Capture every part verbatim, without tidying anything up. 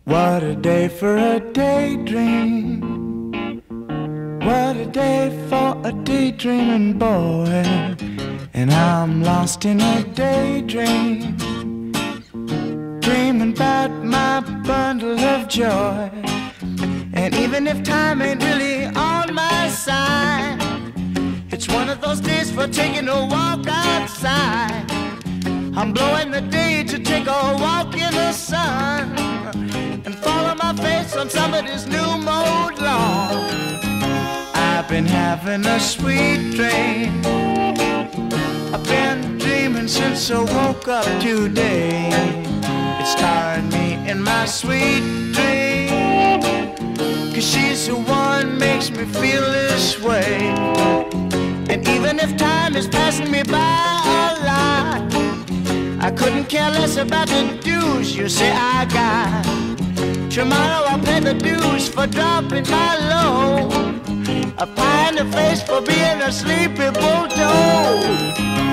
What a day for a daydream. What a day for a daydreaming boy. And I'm lost in a daydream, dreaming about my bundle of joy. And even if time ain't really on my side, it's one of those days for taking a walk outside. I'm blowing the day to take a walk in the sun and follow my face on somebody's new mode lawn. I've been having a sweet dream. I've been dreaming since I woke up today. It's tiring me in my sweet dream, 'cause she's the one makes me feel this way. And even if time is passing me by a lot, I couldn't care less about the dues you say I got. Tomorrow I'll pay the dues for dropping my load, a pie in the face for being a sleepy bulldog.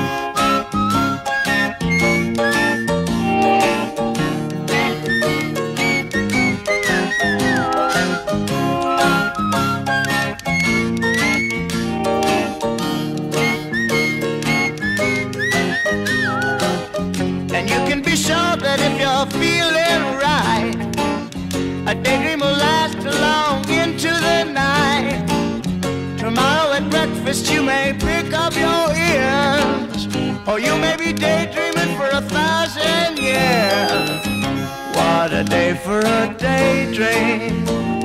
And you can be sure that if you're feeling right, a daydream will last long into the night. Tomorrow at breakfast you may pick up your ears, or you may be daydreaming for a thousand years. What a day for a daydream,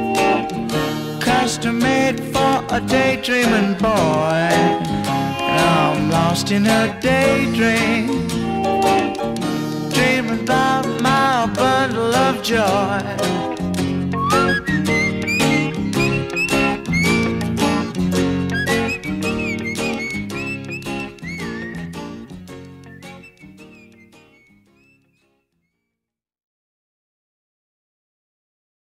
custom made for a daydreaming boy. And I'm lost in a daydream, dreaming about my bundle of joy.